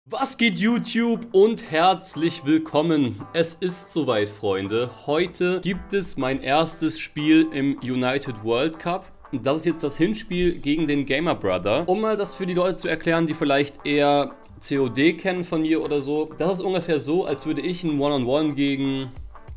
Was geht YouTube und herzlich willkommen. Es ist soweit, Freunde. Heute gibt es mein erstes Spiel im United World Cup. Das ist jetzt das Hinspiel gegen den Gamer Brother. Um mal das für die Leute zu erklären, die vielleicht eher COD kennen von mir oder so. Das ist ungefähr so, als würde ich ein One-on-One gegen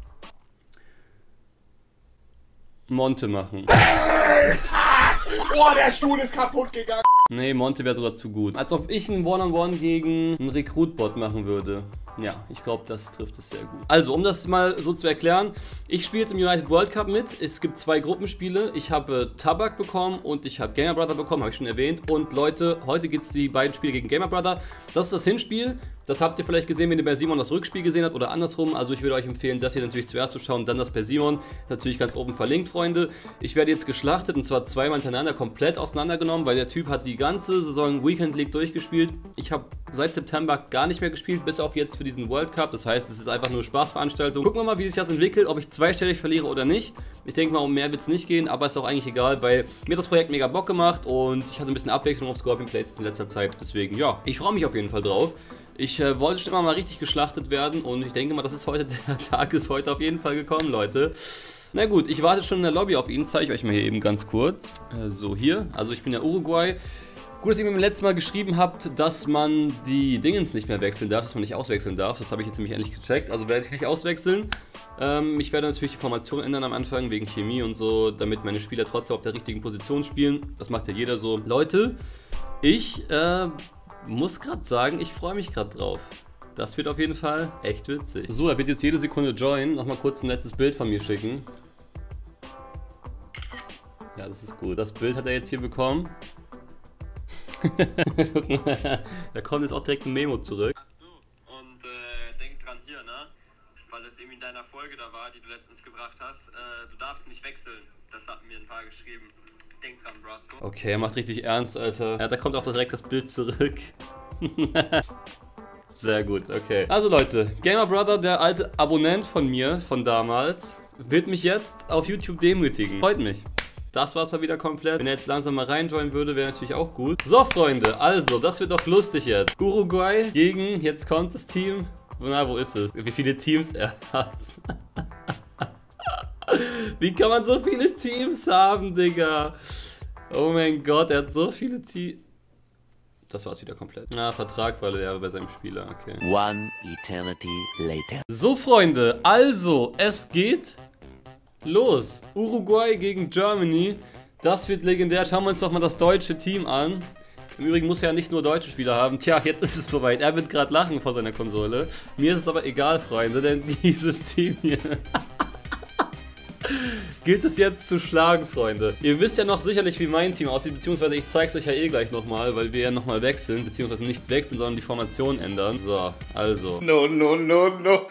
Monte machen. Oh, der Stuhl ist kaputt gegangen. Nee, Monte wäre sogar zu gut. Als ob ich ein One-on-One gegen einen Recruit-Bot machen würde. Ja, ich glaube, das trifft es sehr gut. Also, um das mal so zu erklären, ich spiele jetzt im United World Cup mit. Es gibt 2 Gruppenspiele. Ich habe Tabak bekommen und ich habe Gamer Brother bekommen, habe ich schon erwähnt. Und Leute, heute gibt es die beiden Spiele gegen Gamer Brother. Das ist das Hinspiel. Das habt ihr vielleicht gesehen, wenn ihr bei Simon das Rückspiel gesehen habt oder andersrum. Also ich würde euch empfehlen, das hier natürlich zuerst zu schauen, dann das bei Simon. Ist natürlich ganz oben verlinkt, Freunde. Ich werde jetzt geschlachtet und zwar 2-mal hintereinander komplett auseinandergenommen, weil der Typ hat die ganze Saison Weekend League durchgespielt. Ich habe seit September gar nicht mehr gespielt, bis auf jetzt für diesen World Cup. Das heißt, es ist einfach nur eine Spaßveranstaltung. Gucken wir mal, wie sich das entwickelt, ob ich zweistellig verliere oder nicht. Ich denke mal, um mehr wird es nicht gehen, aber ist auch eigentlich egal, weil mir hat das Projekt mega Bock gemacht und ich hatte ein bisschen Abwechslung auf Scorpion Plates in letzter Zeit. Deswegen, ja, ich freue mich auf jeden Fall drauf. Ich wollte schon immer mal richtig geschlachtet werden und ich denke mal, das ist heute, der Tag ist heute auf jeden Fall gekommen, Leute. Na gut, ich warte schon in der Lobby auf ihn, zeige ich euch mal hier eben ganz kurz. So hier, also ich bin ja Uruguay. Gut, dass ihr mir beim letzten Mal geschrieben habt, dass man die Dingens nicht mehr wechseln darf, dass man nicht auswechseln darf. Das habe ich jetzt nämlich endlich gecheckt, also werde ich nicht auswechseln. Ich werde natürlich die Formation ändern am Anfang, wegen Chemie und so, damit meine Spieler trotzdem auf der richtigen Position spielen. Das macht ja jeder so. Leute, ich muss gerade sagen, ich freue mich gerade drauf. Das wird auf jeden Fall echt witzig. So, er wird jetzt jede Sekunde joinen. Nochmal kurz ein nettes Bild von mir schicken. Ja, das ist gut. Das Bild hat er jetzt hier bekommen. Da kommt jetzt auch direkt ein Memo zurück. Ach so, und denk dran hier, ne? Weil es eben in deiner Folge da war, die du letztens gebracht hast, du darfst nicht wechseln. Das hatten mir ein paar geschrieben. Denk dran, Brasco. Okay, er macht richtig ernst, Alter. Ja, da kommt auch direkt das Bild zurück. Sehr gut, okay. Also Leute, Gamer Brother, der alte Abonnent von mir, von damals, wird mich jetzt auf YouTube demütigen. Freut mich. Das war's mal wieder komplett. Wenn er jetzt langsam mal reinjoinen würde, wäre natürlich auch gut. So, Freunde, also, das wird doch lustig jetzt. Uruguay gegen, jetzt kommt das Team. Na, wo ist es? Wie viele Teams er hat. Wie kann man so viele Teams haben, Digga? Oh mein Gott, er hat so viele Teams. Das war's wieder komplett. Na, Vertrag war er bei seinem Spieler, okay. One eternity later. So, Freunde, also, es geht los. Uruguay gegen Germany. Das wird legendär. Schauen wir uns doch mal das deutsche Team an. Im Übrigen muss er ja nicht nur deutsche Spieler haben. Tja, jetzt ist es soweit. Er wird gerade lachen vor seiner Konsole. Mir ist es aber egal, Freunde, denn dieses Team hier gilt es jetzt zu schlagen, Freunde. Ihr wisst ja noch sicherlich, wie mein Team aussieht, beziehungsweise ich zeige es euch ja eh gleich nochmal, weil wir ja nochmal wechseln, beziehungsweise nicht wechseln, sondern die Formation ändern. So, also. No, no, no, no.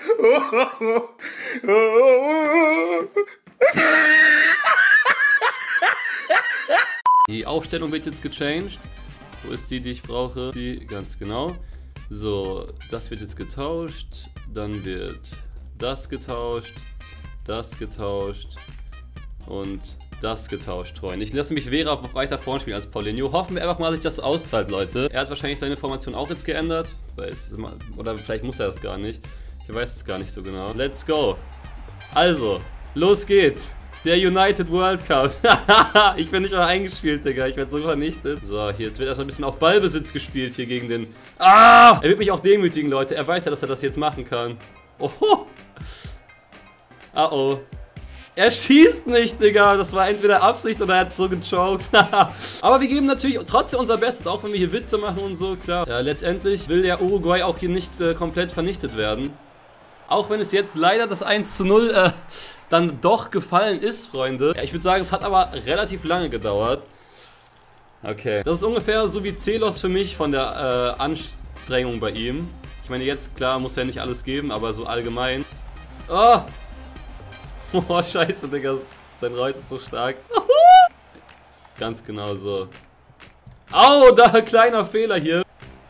Die Aufstellung wird jetzt gechanged. Wo ist die ich brauche? Die, ganz genau. So, das wird jetzt getauscht. Dann wird das getauscht. Das getauscht. Und das getauscht, Freunde. Ich lasse mich Vera weiter vorn spielen als Paulinho. Hoffen wir einfach mal, dass sich das auszahlt, Leute. Er hat wahrscheinlich seine Formation auch jetzt geändert. Oder vielleicht muss er das gar nicht. Ich weiß es gar nicht so genau. Let's go. Also, los geht's. Der United World Cup. Ich bin nicht mal eingespielt, Digga. Ich werde so vernichtet. So, hier, jetzt wird erstmal ein bisschen auf Ballbesitz gespielt hier gegen den... Ah! Er wird mich auch demütigen, Leute. Er weiß ja, dass er das jetzt machen kann. Oh. Ah, oh. Er schießt nicht, Digga. Das war entweder Absicht oder er hat so gechoked. Aber wir geben natürlich trotzdem unser Bestes, auch wenn wir hier Witze machen und so, klar. Ja, letztendlich will der Uruguay auch hier nicht komplett vernichtet werden. Auch wenn es jetzt leider das 1:0 dann doch gefallen ist, Freunde. Ja, ich würde sagen, es hat aber relativ lange gedauert. Okay. Das ist ungefähr so wie Celos für mich von der Anstrengung bei ihm. Ich meine, jetzt, klar, muss er nicht alles geben, aber so allgemein. Oh! Oh, scheiße, Digga. Sein Reus ist so stark. Ganz genau so. Au, da, kleiner Fehler hier.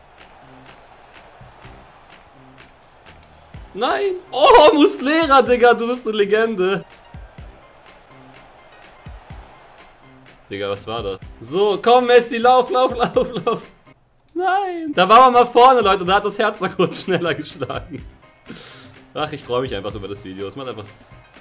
Nein! Oh, Muslera, Digga, du bist eine Legende. Digga, was war das? So, komm, Messi, lauf, lauf, lauf, lauf. Nein. Da war man mal vorne, Leute, und da hat das Herz mal kurz schneller geschlagen. Ach, ich freue mich einfach über das Video. Es macht einfach...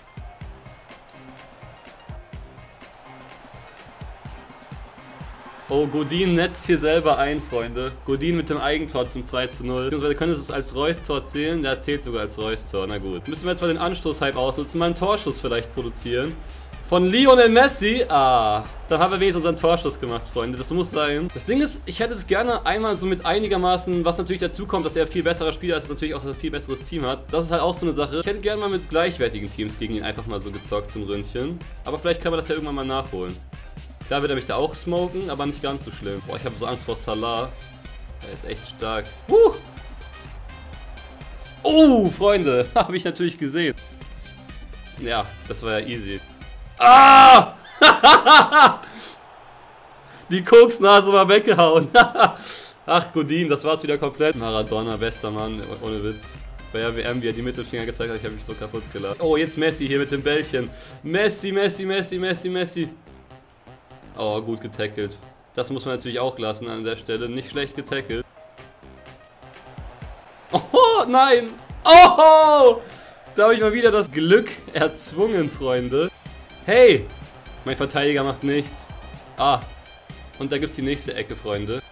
Oh, Godin netzt hier selber ein, Freunde. Godin mit dem Eigentor zum 2:0. Beziehungsweise können Sie es als Reus-Tor zählen? Der zählt sogar als Reus-Tor. Na gut. Müssen wir jetzt mal den Anstoß-Hype ausnutzen, mal einen Torschuss vielleicht produzieren. Von Lionel Messi. Ah, dann haben wir wenigstens unseren Torschuss gemacht, Freunde. Das muss sein. Das Ding ist, ich hätte es gerne einmal so mit einigermaßen, was natürlich dazu kommt, dass er viel besserer Spieler ist, natürlich auch ein viel besseres Team hat. Das ist halt auch so eine Sache. Ich hätte gerne mal mit gleichwertigen Teams gegen ihn einfach mal so gezockt zum Ründchen. Aber vielleicht kann man das ja irgendwann mal nachholen. Klar wird er mich da auch smoken, aber nicht ganz so schlimm. Boah, ich habe so Angst vor Salah. Er ist echt stark. Oh, Freunde, habe ich natürlich gesehen. Ja, das war ja easy. Ah! Die Koksnase war weggehauen. Ach, Godin, das war's wieder komplett. Maradona, bester Mann, ohne Witz. Bei der WM, wie er die Mittelfinger gezeigt hat, ich habe mich so kaputt gelacht. Oh, jetzt Messi hier mit dem Bällchen. Messi, Messi, Messi, Messi, Messi. Oh, gut getackelt. Das muss man natürlich auch lassen an der Stelle. Nicht schlecht getackelt. Oh, nein! Oh! Da habe ich mal wieder das Glück erzwungen, Freunde. Hey! Mein Verteidiger macht nichts. Ah. Und da gibt es die nächste Ecke, Freunde.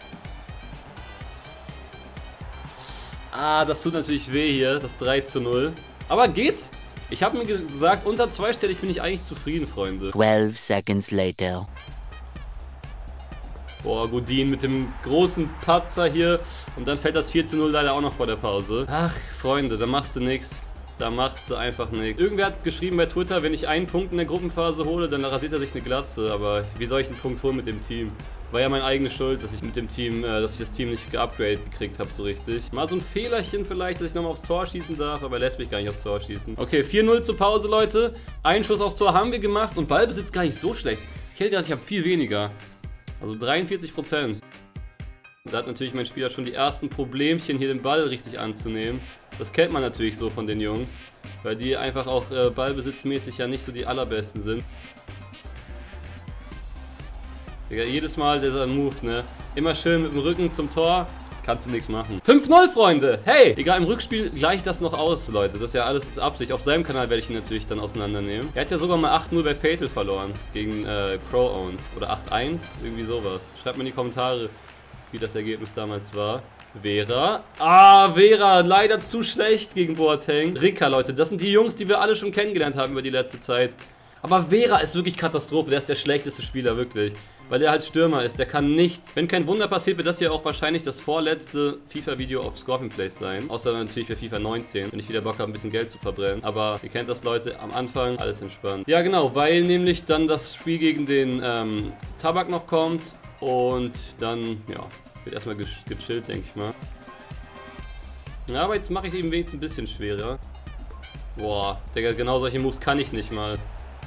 Ah, das tut natürlich weh hier, das 3:0. Aber geht. Ich habe mir gesagt, unter zweistellig bin ich eigentlich zufrieden, Freunde. 12 seconds later. Boah, Godin mit dem großen Patzer hier. Und dann fällt das 4:0 leider auch noch vor der Pause. Ach, Freunde, da machst du nichts. Da machst du einfach nichts. Irgendwer hat geschrieben bei Twitter, wenn ich einen Punkt in der Gruppenphase hole, dann rasiert er sich eine Glatze. Aber wie soll ich einen Punkt holen mit dem Team? War ja meine eigene Schuld, dass ich mit dem Team, dass ich das Team nicht geupgradet gekriegt habe so richtig. Mal so ein Fehlerchen vielleicht, dass ich nochmal aufs Tor schießen darf, aber er lässt mich gar nicht aufs Tor schießen. Okay, 4:0 zur Pause, Leute. Einen Schuss aufs Tor haben wir gemacht und Ballbesitz gar nicht so schlecht. Ich hätte gedacht, ich habe viel weniger. Also 43%. Da hat natürlich mein Spieler schon die ersten Problemchen, hier den Ball richtig anzunehmen. Das kennt man natürlich so von den Jungs, weil die einfach auch ballbesitzmäßig ja nicht so die allerbesten sind. Digga, jedes Mal dieser Move, ne? Immer schön mit dem Rücken zum Tor, kannst du nichts machen. 5:0, Freunde! Hey! Egal, im Rückspiel gleicht das noch aus, Leute. Das ist ja alles jetzt Absicht. Auf seinem Kanal werde ich ihn natürlich dann auseinandernehmen. Er hat ja sogar mal 8:0 bei Fatal verloren gegen Pro-Owns. Oder 8:1, irgendwie sowas. Schreibt mir in die Kommentare, wie das Ergebnis damals war. Vera. Ah, Vera, leider zu schlecht gegen Boateng. Rika, Leute, das sind die Jungs, die wir alle schon kennengelernt haben über die letzte Zeit. Aber Vera ist wirklich Katastrophe, der ist der schlechteste Spieler, wirklich. Weil der halt Stürmer ist, der kann nichts. Wenn kein Wunder passiert, wird das hier auch wahrscheinlich das vorletzte FIFA-Video auf Scorpion Place sein. Außer natürlich bei FIFA 19, wenn ich wieder Bock habe, ein bisschen Geld zu verbrennen. Aber ihr kennt das, Leute, am Anfang alles entspannt. Ja, genau, weil nämlich dann das Spiel gegen den Tabak noch kommt. Und dann, ja, wird erstmal gechillt, denke ich mal. Ja, aber jetzt mache ich es eben wenigstens ein bisschen schwerer. Boah, Digga, genau solche Moves kann ich nicht mal.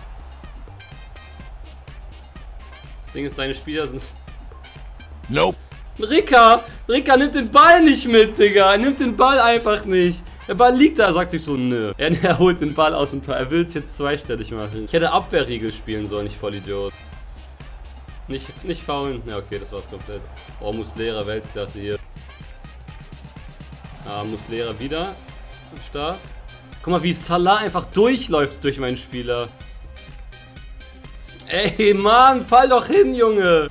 Das Ding ist, seine Spieler sind... Nope. Rika nimmt den Ball nicht mit, Digga. Er nimmt den Ball einfach nicht. Der Ball liegt da, er sagt sich so, nö. Er holt den Ball aus dem Tor. Er will es jetzt zweistellig machen. Ich hätte Abwehrriegel spielen sollen, ich Vollidiot. Nicht faulen. Ja, okay, das war's komplett. Oh, Muslera, Weltklasse hier. Ah, Muslera wieder am Start. Guck mal, wie Salah einfach durchläuft durch meinen Spieler. Ey, Mann, fall doch hin, Junge.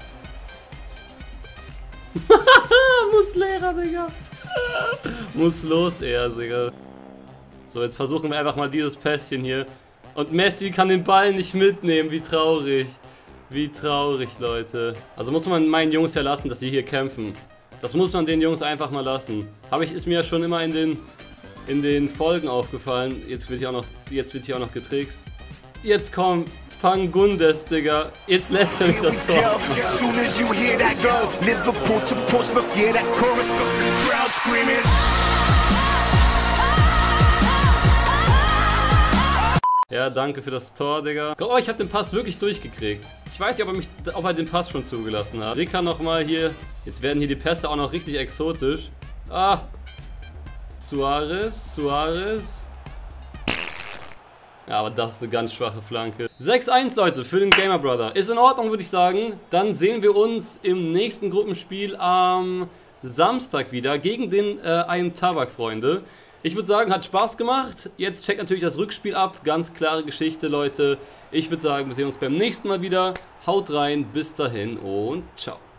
Muslera, Digga. Muss los eher, Digga. So, jetzt versuchen wir einfach mal dieses Pässchen hier. Und Messi kann den Ball nicht mitnehmen, wie traurig. Wie traurig, Leute. Also muss man meinen Jungs ja lassen, dass sie hier kämpfen. Das muss man den Jungs einfach mal lassen. Ist mir ja schon immer in den Folgen aufgefallen. Jetzt wird hier auch noch getrickst. Jetzt komm, fang Gundes, Digga. Jetzt lässt er mich das Tor. Ja, danke für das Tor, Digga. Oh, ich habe den Pass wirklich durchgekriegt. Ich weiß nicht, ob er den Pass schon zugelassen hat. Rika nochmal hier. Jetzt werden hier die Pässe auch noch richtig exotisch. Ah. Suarez. Ja, aber das ist eine ganz schwache Flanke. 6-1, Leute, für den Gamer Brother. Ist in Ordnung, würde ich sagen. Dann sehen wir uns im nächsten Gruppenspiel am Samstag wieder gegen den einen Tabak, Freunde. Ich würde sagen, hat Spaß gemacht. Jetzt checkt natürlich das Rückspiel ab. Ganz klare Geschichte, Leute. Ich würde sagen, wir sehen uns beim nächsten Mal wieder. Haut rein, bis dahin und ciao.